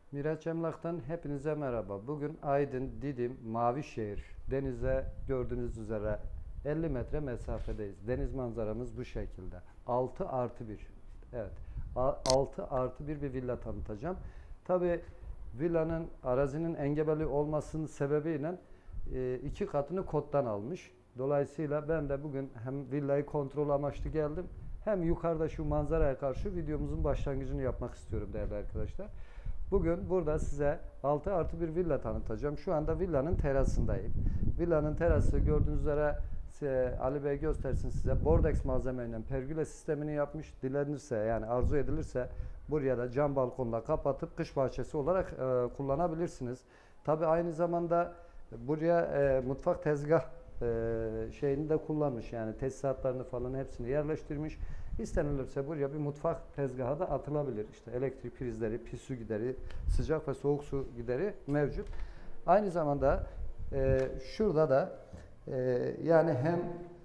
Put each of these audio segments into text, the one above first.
Miraç Emlak'tan hepinize merhaba. Bugün Aydın, Didim, Mavişehir, denize gördüğünüz üzere 50 metre mesafedeyiz. Deniz manzaramız bu şekilde. 6 artı bir. Evet. 6 artı bir villa tanıtacağım. Tabi villanın arazinin engebeli olmasının sebebiyle iki katını koddan almış. Dolayısıyla ben de bugün hem villayı kontrol amaçlı geldim hem yukarıda şu manzaraya karşı videomuzun başlangıcını yapmak istiyorum değerli arkadaşlar. Bugün burada size 6 artı bir villa tanıtacağım. Şu anda villanın terasındayım. Villanın terası gördüğünüz üzere Ali Bey göstersin size. Bordex malzemeyle pergüle sistemini yapmış. Dilenirse yani arzu edilirse buraya da cam balkonla kapatıp kış bahçesi olarak kullanabilirsiniz. Tabi aynı zamanda buraya mutfak tezgah şeyini de kullanmış. Yani tesisatlarını falan hepsini yerleştirmiş. İstenilirse buraya bir mutfak tezgahı da atılabilir. İşte elektrik prizleri, pis su gideri, sıcak ve soğuk su gideri mevcut. Aynı zamanda şurada da yani hem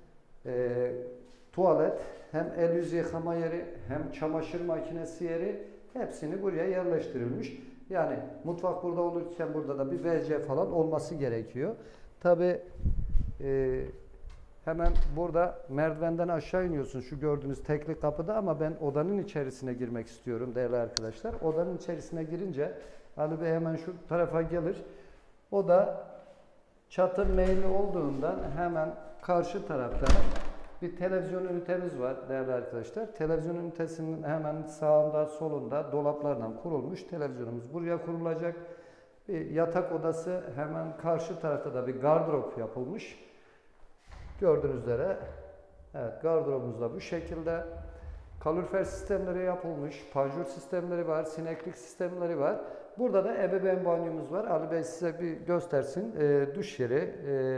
tuvalet hem el yüz yıkama yeri hem çamaşır makinesi yeri hepsini buraya yerleştirilmiş. Yani mutfak burada olurken burada da bir WC falan olması gerekiyor. Tabi hemen burada merdivenden aşağı iniyorsun şu gördüğünüz tekli kapıda ama ben odanın içerisine girmek istiyorum değerli arkadaşlar. Odanın içerisine girince Ali Bey hemen şu tarafa gelir. Oda çatı meyilli olduğundan hemen karşı tarafta bir televizyon ünitemiz var değerli arkadaşlar. Televizyon ünitesinin hemen sağında solunda dolaplardan kurulmuş televizyonumuz buraya kurulacak. Bir yatak odası hemen karşı tarafta da bir gardırop yapılmış. Gördüğünüz üzere evet gardırobumuz da bu şekilde. Kalorifer sistemleri yapılmış, panjur sistemleri var, sineklik sistemleri var. Burada da ebeveyn banyomuz var. Ali Bey size bir göstersin. Duş yeri,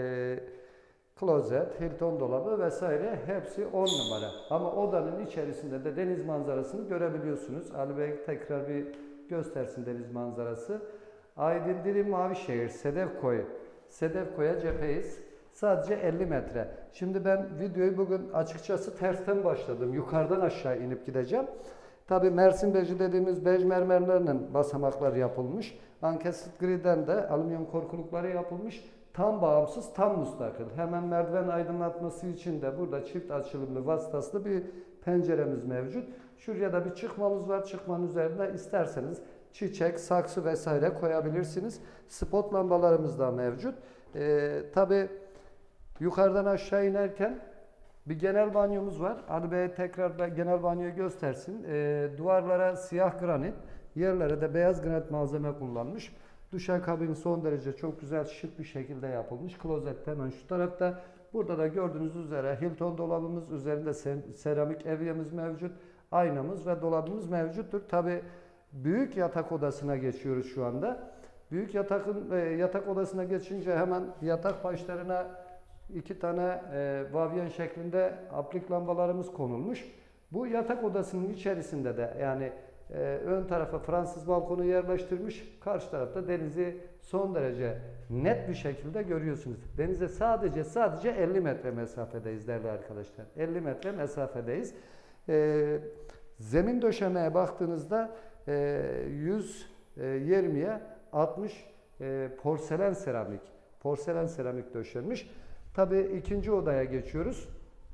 klozet, Hilton dolabı vesaire hepsi 10 numara. Ama odanın içerisinde de deniz manzarasını görebiliyorsunuz. Ali Bey tekrar bir göstersin deniz manzarası. Aydın Dirim Mavişehir, Sedefkoy. Sedefkoy'a cepheyiz. Sadece 50 metre. Şimdi ben videoyu bugün açıkçası tersten başladım. Yukarıdan aşağı inip gideceğim. Tabi Mersin beci dediğimiz bej mermerlerinin basamakları yapılmış. Ankesit griden de alüminyum korkulukları yapılmış. Tam bağımsız, tam müstakil. Hemen merdiven aydınlatması için de burada çift açılımlı vasıtaslı bir penceremiz mevcut. Şuraya da bir çıkmamız var. Çıkmanın üzerinde isterseniz çiçek, saksı vesaire koyabilirsiniz. Spot lambalarımız da mevcut. Tabi yukarıdan aşağı inerken bir genel banyomuz var. Ali Bey tekrar genel banyoyu göstersin. Duvarlara siyah granit, yerlere de beyaz granit malzeme kullanmış. Duşakabin son derece çok güzel şık bir şekilde yapılmış. Klozet hemen şu tarafta. Burada da gördüğünüz üzere Hilton dolabımız, üzerinde seramik evyemiz mevcut. Aynamız ve dolabımız mevcuttur. Tabi büyük yatak odasına geçiyoruz şu anda. Büyük yatak odasına geçince hemen yatak başlarına iki tane vavyen şeklinde aplik lambalarımız konulmuş. Bu yatak odasının içerisinde de yani ön tarafa Fransız balkonu yerleştirmiş. Karşı tarafta denizi son derece net bir şekilde görüyorsunuz. Denize sadece 50 metre mesafedeyiz değerli arkadaşlar. 50 metre mesafedeyiz. Zemin döşemeye baktığınızda 120'ye 60 porselen seramik. Porselen seramik döşenmiş. Tabii ikinci odaya geçiyoruz.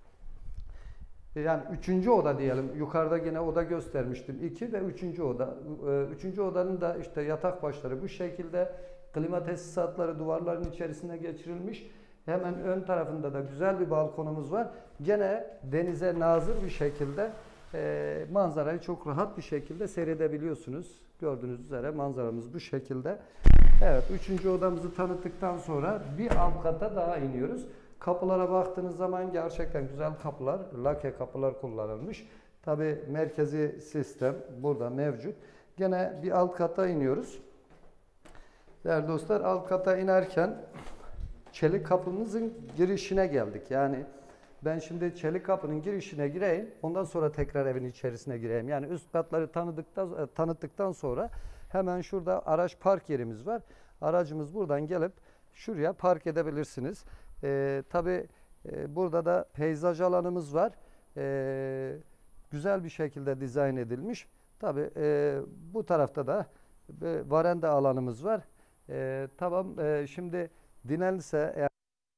Yani üçüncü oda diyelim. Yukarıda yine oda göstermiştim. 2 ve üçüncü oda. Üçüncü odanın da işte yatak başları bu şekilde. Klima tesisatları duvarların içerisine geçirilmiş. Hemen ön tarafında da güzel bir balkonumuz var. Gene denize nazır bir şekilde manzarayı çok rahat bir şekilde seyredebiliyorsunuz. Gördüğünüz üzere manzaramız bu şekilde. Evet, üçüncü odamızı tanıttıktan sonra bir alt kata daha iniyoruz. Kapılara baktığınız zaman gerçekten güzel kapılar, lake kapılar kullanılmış. Tabi merkezi sistem burada mevcut. Gene bir alt kata iniyoruz. Değerli dostlar, alt kata inerken çelik kapımızın girişine geldik. Yani ben şimdi çelik kapının girişine gireyim, ondan sonra tekrar evin içerisine gireyim. Yani üst katları tanıttıktan sonra hemen şurada araç park yerimiz var. Aracımız buradan gelip şuraya park edebilirsiniz. Tabii burada da peyzaj alanımız var. Güzel bir şekilde dizayn edilmiş. Tabii bu tarafta da Varanda alanımız var. Tamam, şimdi dinlenirse eğer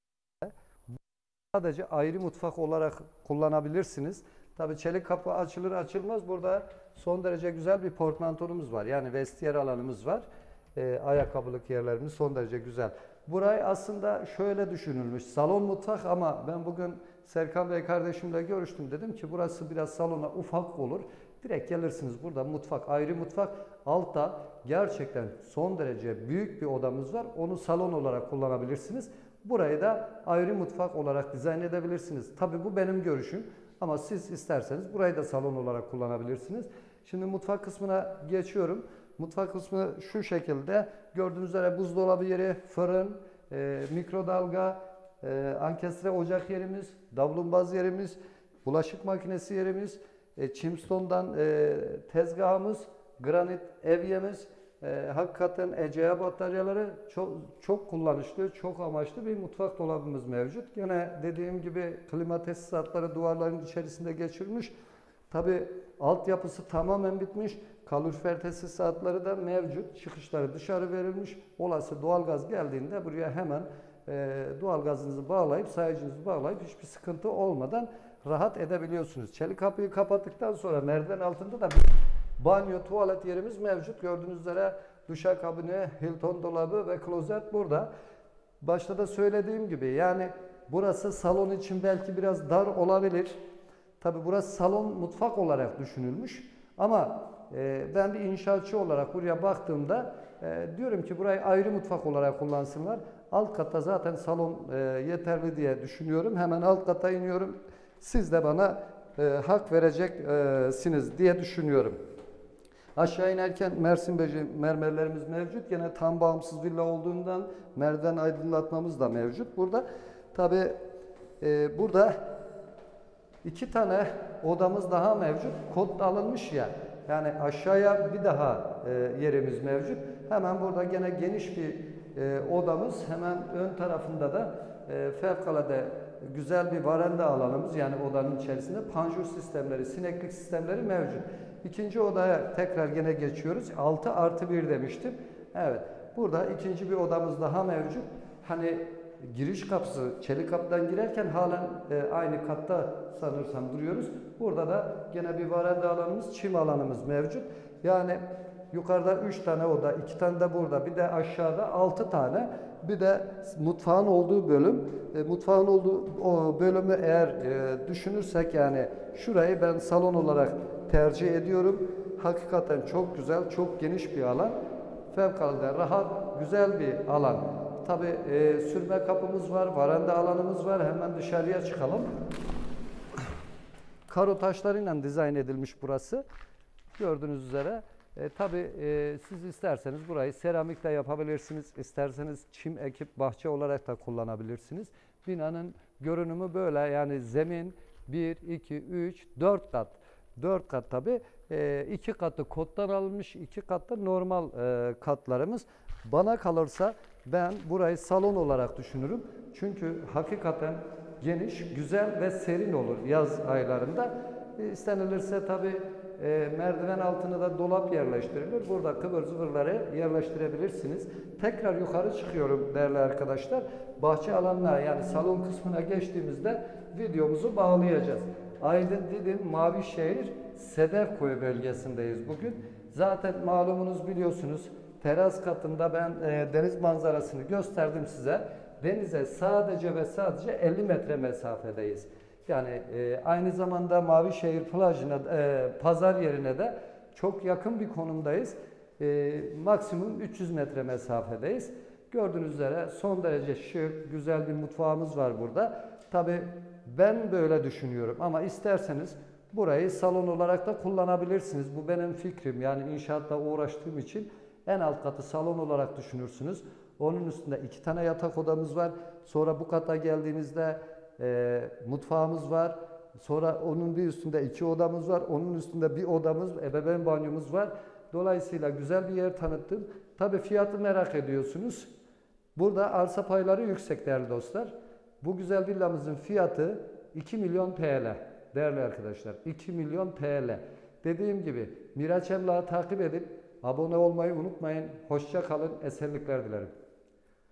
sadece ayrı mutfak olarak kullanabilirsiniz. Tabii çelik kapı açılır açılmaz burada son derece güzel bir portmantonumuz var. Yani vestiyer alanımız var. Ayakkabılık yerlerimiz son derece güzel. Burayı aslında şöyle düşünülmüş. Salon mutfak ama ben bugün Serkan Bey kardeşimle görüştüm. Dedim ki burası biraz salona ufak olur. Direkt gelirsiniz burada mutfak, ayrı mutfak. Altta gerçekten son derece büyük bir odamız var. Onu salon olarak kullanabilirsiniz. Burayı da ayrı mutfak olarak dizayn edebilirsiniz. Tabii bu benim görüşüm. Ama siz isterseniz burayı da salon olarak kullanabilirsiniz. Şimdi mutfak kısmına geçiyorum. Mutfak kısmı şu şekilde. Gördüğünüz üzere buzdolabı yeri, fırın, mikrodalga, ankestre ocak yerimiz, davlumbaz yerimiz, bulaşık makinesi yerimiz, Chimstone'dan tezgahımız, granit evyemiz, hakikaten Ecea bataryaları çok kullanışlı, çok amaçlı bir mutfak dolabımız mevcut. Yine dediğim gibi klima tesisatları duvarların içerisinde geçirilmiş. Tabi altyapısı tamamen bitmiş. Kalorifer tesisatları da mevcut. Çıkışları dışarı verilmiş. Olası doğalgaz geldiğinde buraya hemen doğalgazınızı bağlayıp, sayacınızı bağlayıp hiçbir sıkıntı olmadan rahat edebiliyorsunuz. Çelik kapıyı kapattıktan sonra merdiven altında da bir banyo, tuvalet yerimiz mevcut. Gördüğünüz üzere duşakabini, Hilton dolabı ve klozet burada. Başta da söylediğim gibi yani burası salon için belki biraz dar olabilir. Tabi burası salon mutfak olarak düşünülmüş. Ama ben bir inşaatçı olarak buraya baktığımda diyorum ki burayı ayrı mutfak olarak kullansınlar. Alt katta zaten salon yeterli diye düşünüyorum. Hemen alt kata iniyorum. Siz de bana hak vereceksiniz diye düşünüyorum. Aşağı inerken Mersin Beci mermerlerimiz mevcut. Yine tam bağımsız villa olduğundan merdiven aydınlatmamız da mevcut. Burada tabi burada 2 tane odamız daha mevcut. Kod da alınmış ya. Yani aşağıya bir daha yerimiz mevcut. Hemen burada gene geniş bir odamız. Hemen ön tarafında da fevkalade güzel bir varanda alanımız. Yani odanın içerisinde panjur sistemleri, sineklik sistemleri mevcut. İkinci odaya tekrar gene geçiyoruz. 6+1 demiştim. Evet. Burada ikinci bir odamız daha mevcut. Hani giriş kapısı çelik kapıdan girerken halen aynı katta sanırsam duruyoruz. Burada da gene bir varanda alanımız, çim alanımız mevcut. Yani yukarıda 3 tane oda, 2 tane de burada, bir de aşağıda 6 tane. Bir de mutfağın olduğu bölüm. Mutfağın olduğu o bölümü eğer düşünürsek yani şurayı ben salon olarak tercih ediyorum. Hakikaten çok güzel, çok geniş bir alan. Fevkalade rahat, güzel bir alan. Tabi sürme kapımız var, varanda alanımız var. Hemen dışarıya çıkalım. Karo taşlarıyla dizayn edilmiş burası. Gördüğünüz üzere. Tabi siz isterseniz burayı seramikle yapabilirsiniz. İsterseniz çim ekip bahçe olarak da kullanabilirsiniz. Binanın görünümü böyle. Yani zemin 1, 2, 3, 4 kat. 4 kat tabi. 2 katı kottan alınmış, 2 katı normal katlarımız. Bana kalırsa ben burayı salon olarak düşünürüm. Çünkü hakikaten geniş, güzel ve serin olur yaz aylarında. İstenilirse tabi merdiven altına da dolap yerleştirilir. Burada kıvır zıvırları yerleştirebilirsiniz. Tekrar yukarı çıkıyorum değerli arkadaşlar. Bahçe alanına yani salon kısmına geçtiğimizde videomuzu bağlayacağız. Aydın Didim Mavişehir Sedefköy bölgesindeyiz bugün. Zaten malumunuz biliyorsunuz teras katında ben deniz manzarasını gösterdim size. Denize sadece ve sadece 50 metre mesafedeyiz. Yani aynı zamanda Mavişehir plajına, pazar yerine de çok yakın bir konumdayız. Maksimum 300 metre mesafedeyiz. Gördüğünüz üzere son derece şık, güzel bir mutfağımız var burada. Tabii ben böyle düşünüyorum ama isterseniz burayı salon olarak da kullanabilirsiniz. Bu benim fikrim. Yani inşaatla uğraştığım için en alt katı salon olarak düşünürsünüz. Onun üstünde 2 tane yatak odamız var. Sonra bu kata geldiğinizde mutfağımız var. Sonra onun bir üstünde 2 odamız var. Onun üstünde bir odamız, ebeveyn banyomuz var. Dolayısıyla güzel bir yer tanıttım. Tabii fiyatı merak ediyorsunuz. Burada arsa payları yüksek değerli dostlar. Bu güzel villamızın fiyatı 2 milyon TL değerli arkadaşlar. 2 milyon TL. Dediğim gibi Miraç Emlak'ı takip edip Abone olmayı unutmayın. Hoşça kalın. Esenlikler dilerim.